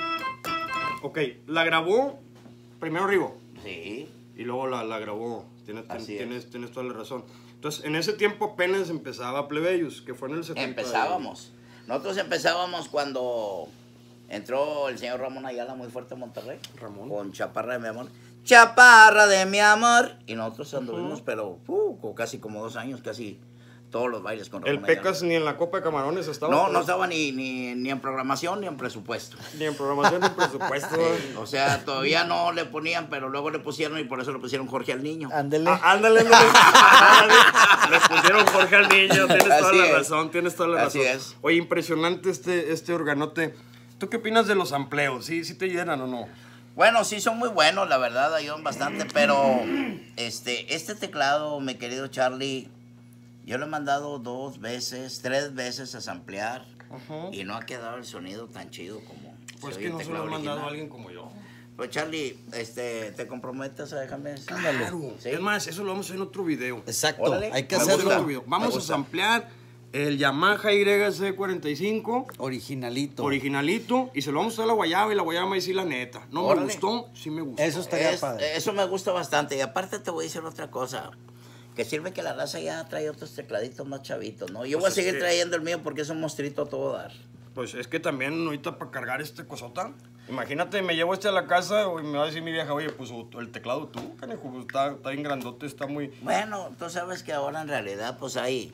Ok, la grabó primero Rigo Sí, y luego la, la grabó. Tienes, tien- Así es. tienes, tienes toda la razón. Entonces, en ese tiempo apenas empezaba Plebeyos, que fue en el setenta. empezábamos. Nosotros empezábamos cuando entró el señor Ramón Ayala muy fuerte a Monterrey. Ramón. Con Chaparra de mi amor. Chaparra de mi amor. Y nosotros anduvimos, pero uh, co- casi como dos años, casi todos los bailes con El Ramón Ayala. Pecas ni en la Copa de Camarones estaba. No, pues, no estaba ni, ni, ni en programación ni en presupuesto. Ni en programación ni en presupuesto. Eh, o sea, todavía no le ponían, pero luego le pusieron y por eso le pusieron Jorge al Niño. Ándele. Ah, ándale, ándale. Ándale. Le pusieron Jorge al niño, tienes toda Así la es. razón, tienes toda la Así razón. es. Oye, impresionante este, este organote. ¿Tú qué opinas de los amplios? ¿Sí, sí te llenan o no? Bueno, sí son muy buenos, la verdad, ayudan bastante, pero este, este teclado, mi querido Charlie, yo lo he mandado dos veces, tres veces a samplear Ajá. y no ha quedado el sonido tan chido como Pues se que oye no el se lo teclado han mandado a original. alguien como yo. Pues Charlie, este, ¿te comprometes a dejarme? Claro. Sí. Es más, eso lo vamos a hacer en otro video. Exacto, Órale. hay que Me Vamos a hacer gusta. otro hacerlo video. Me Vamos a gusta. samplear el Yamaha Y C cuarenta y cinco. originalito. Originalito, y se lo vamos a dar a la guayaba y la guayaba me va a decir la neta. No Órale. me gustó, sí me gustó. Eso estaría Es- padre. eso me gusta bastante. Y aparte te voy a decir otra cosa. Que sirve que la raza ya trae otros tecladitos más chavitos, ¿no? Yo Pues voy a es seguir que- trayendo el mío porque es un monstruito a todo dar. Pues es que también ahorita para cargar este cosota, imagínate, me llevo este a la casa y me va a decir mi vieja, oye, pues o- el teclado tú, canejo, pues, está, está bien grandote, está muy... Bueno, tú sabes que ahora en realidad pues hay,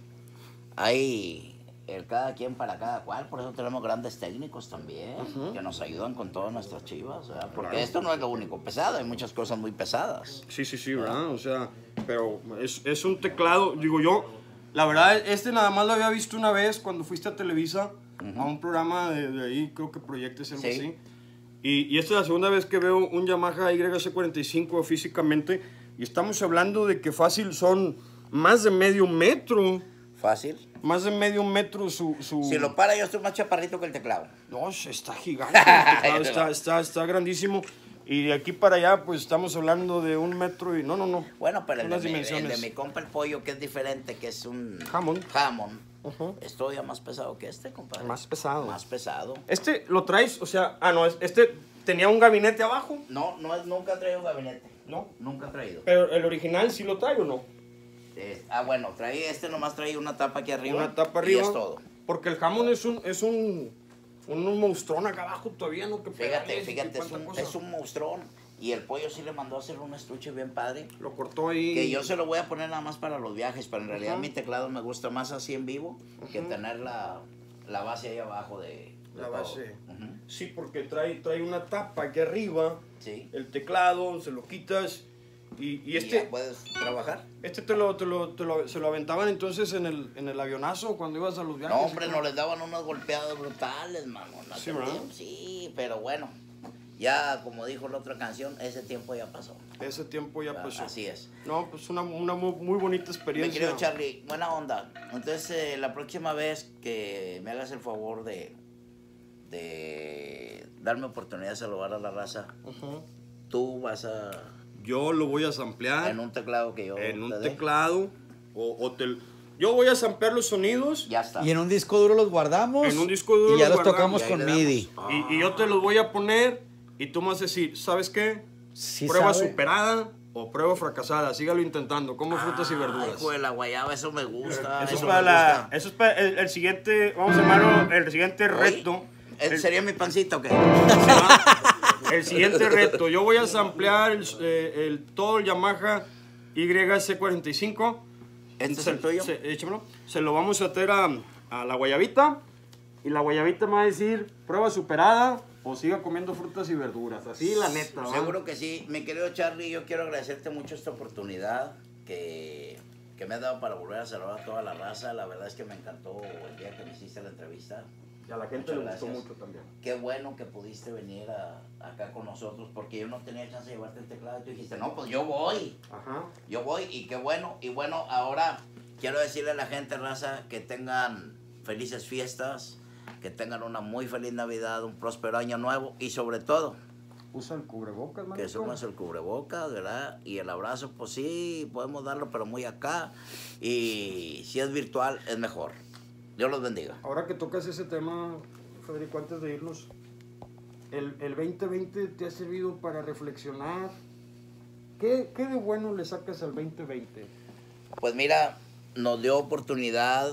hay el cada quien para cada cual, por eso tenemos grandes técnicos también, que nos ayudan con todas nuestras chivas, ¿verdad? Porque Claro. esto no es lo único pesado, hay muchas cosas muy pesadas. Sí, sí, sí, ¿verdad? O sea, pero es, es un teclado, digo yo, la verdad, este nada más lo había visto una vez cuando fuiste a Televisa, a un programa de, de ahí, creo que Proyectes, algo Sí. así. Y, y esta es la segunda vez que veo un Yamaha Y C cuarenta y cinco físicamente, y estamos hablando de que fácil son más de medio metro, Fácil. más de medio metro su... su... Si lo para yo estoy más chaparrito que el teclado. No, está gigante, el teclado está, está, está grandísimo. Y de aquí para allá, pues estamos hablando de un metro y... No, no, no. Bueno, pero el Son de, las mi, el dimensiones. de mi compa el pollo, que es diferente, que es un Hammond. Hammond, Ujú. es todavía más pesado que este, compadre. Más pesado. Más pesado. Este lo traes, o sea... Ah, no, es- este tenía un gabinete abajo, No, no es, nunca ha traído un gabinete. ¿no? Nunca ha traído. Pero el original sí lo trae o no. Eh, ah, bueno, trae este nomás trae una tapa aquí arriba. Una tapa y arriba. es todo. Porque el Hammond es un... Es un un, un monstruón acá abajo todavía, ¿no? Que Fíjate, pegarle y fíjate, es cuánta un, cosa. es un monstruón. Y el pollo sí le mandó a hacer un estuche bien padre. Lo cortó ahí. Que yo se lo voy a poner nada más para los viajes, pero en realidad Ajá. mi teclado me gusta más así en vivo que tener la, la base ahí abajo de, de La todo. base. Ujú. Sí, porque trae, trae una tapa aquí arriba. Sí. El teclado, se lo quitas. Y, y Y este... ya puedes trabajar. Este te lo, te lo, te lo- se lo aventaban entonces en el, en el avionazo cuando ibas a los viajes. No, hombre, nos les daban unas golpeadas brutales, mano. ¿no Sí, te ¿verdad? digo? Sí, pero bueno. Ya, como dijo la otra canción, ese tiempo ya pasó. Ese tiempo ya Ah, pasó. Así es. No, pues una, una mu- muy bonita Mi experiencia. querido Charlie, buena onda. Entonces, eh, la próxima vez que me hagas el favor de, de darme oportunidad de saludar a la raza. Uh-huh. Tú vas a... Yo lo voy a samplear. En un teclado que yo En un te dé. teclado. O, o te, yo voy a samplear los sonidos. Ya está. Y en un disco duro los guardamos. En un disco duro y ya los los tocamos guardamos. con MIDI. Y, y yo te los voy a poner y tú me vas a decir, ¿sabes qué? Sí Prueba sabe. superada o prueba fracasada. Sígalo intentando. Como frutas y verduras. Hijo de la guayaba, eso me gusta. Eso es eso para me la, gusta. eso es para el, el siguiente, vamos a llamarlo el siguiente reto. ¿El- El, ¿Sería mi pancito o qué? el siguiente reto. Yo voy a samplear el, eh, el- todo el Yamaha Y C cuarenta y cinco. ¿Este es Se- el tuyo? Se, échamelo. Se lo vamos a meter a, a la guayabita. Y la guayabita me va a decir, prueba superada o siga comiendo frutas y verduras. Así la neta. ¿va? Seguro que sí. Mi querido Charlie, yo quiero agradecerte mucho esta oportunidad que, que me has dado para volver a saludar a toda la raza. La verdad es que me encantó el día que me hiciste la entrevista. Y a la gente Muchas le gustó gracias. mucho también. Qué bueno que pudiste venir a- acá con nosotros, porque yo no tenía chance de llevarte el teclado y tú dijiste, no, pues yo voy, Ajá. yo voy, y qué bueno. Y bueno, ahora quiero decirle a la gente, raza, que tengan felices fiestas, que tengan una muy feliz Navidad, un próspero año nuevo, y sobre todo, Usa el cubrebocas, que manito. somos el cubrebocas, ¿verdad? Y el abrazo, pues sí, podemos darlo, pero muy acá, y si es virtual, es mejor. Dios los bendiga. Ahora que tocas ese tema, Federico, antes de irnos, el, el veinte veinte te ha servido para reflexionar. ¿Qué, qué de bueno le sacas al veinte veinte? Pues mira, nos dio oportunidad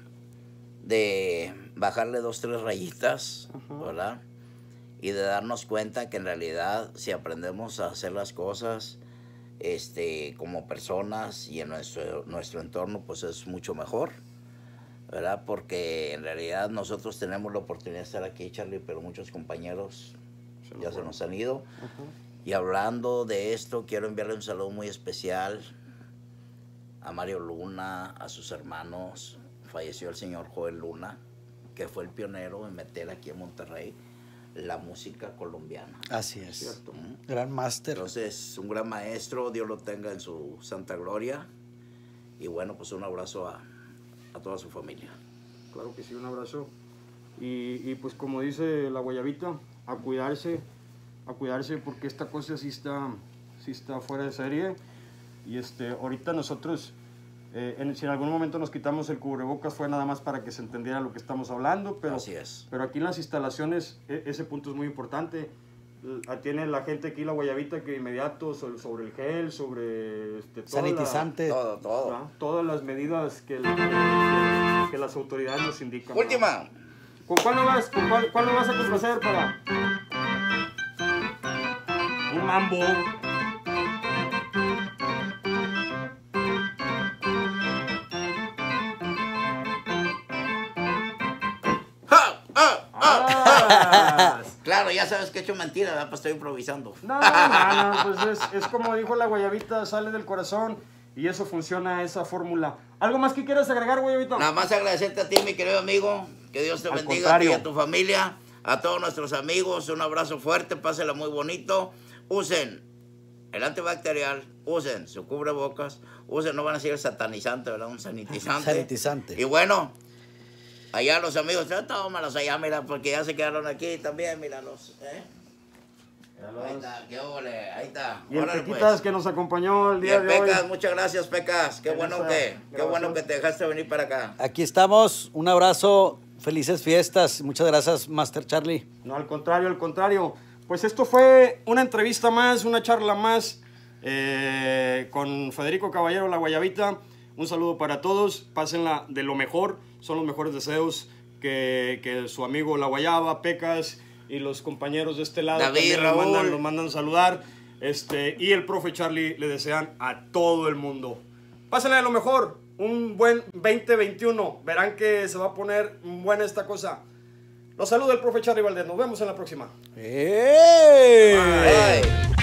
de bajarle dos, tres rayitas, Ajá. ¿verdad? Y de darnos cuenta que en realidad si aprendemos a hacer las cosas este, como personas y en nuestro, nuestro entorno, pues es mucho mejor, ¿verdad? Porque en realidad nosotros tenemos la oportunidad de estar aquí, Charlie, pero muchos compañeros Se nos ya se fueron. nos han ido. Ajá. Y hablando de esto, quiero enviarle un saludo muy especial a Mario Luna, a sus hermanos. Falleció el señor Joel Luna, que fue el pionero en meter aquí en Monterrey la música colombiana. Así es. Cierto. Gran máster. Entonces, un gran maestro, Dios lo tenga en su santa gloria. Y bueno, pues un abrazo a, a toda su familia. Claro que sí, un abrazo. Y, y pues como dice la guayabita, a cuidarse, a cuidarse porque esta cosa sí está, sí está fuera de serie. Y este, ahorita nosotros, eh, en, si en algún momento nos quitamos el cubrebocas fue nada más para que se entendiera lo que estamos hablando, pero, Así es. pero aquí en las instalaciones e- ese punto es muy importante. L- Tiene la gente aquí la guayabita que inmediato sobre, sobre el gel, sobre este, toda la- Sanitizante. Todo, todo. ¿verdad? Todas las medidas que, el- que, que las autoridades nos indican. ¿verdad? Última. ¿Con cuál lo vas, con cuál, cuál lo vas a complacer para? Un mambo. ¡Ja! ¡Ah! Ah, Claro, ya sabes que he hecho mentira, ¿verdad? Pues estoy improvisando. no, no, no, pues es, es como dijo la guayabita, sale del corazón y eso funciona, esa fórmula. ¿Algo más que quieras agregar, guayabita? Nada más agradecerte a ti, mi querido amigo. Que Dios te Al bendiga a ti y contrario. a tu familia. A todos nuestros amigos, un abrazo fuerte, pásela muy bonito. Usen el antibacterial, usen su cubrebocas, usen, no van a ser el satanizante, ¿verdad? Un sanitizante. Sanitizante. Y bueno, allá los amigos, eh, tómalos allá, mira, porque ya se quedaron aquí también, míralos. ¿eh? Ahí está, qué ole, ahí está. Y el Órale, Pequitas pues. que nos acompañó el Y día el de hoy. Pecas, muchas gracias, Pecas. Qué En bueno esa que, qué grabación. bueno que te dejaste venir para acá. Aquí estamos. Un abrazo. Felices fiestas. Muchas gracias, Master Charlie. No, al contrario, al contrario. Pues esto fue una entrevista más, una charla más eh, con Federico Caballero, la guayabita. Un saludo para todos, pásenla de lo mejor, son los mejores deseos que, que su amigo La Guayaba, Pecas y los compañeros de este lado David, también lo Raúl. mandan, lo mandan saludar. Este, y el profe Charlie le desean a todo el mundo. Pásenla de lo mejor, un buen veinte veintiuno, verán que se va a poner buena esta cosa. Los saluda el profe Charlie Valdés. Nos vemos en la próxima. ¡Ey! Ay.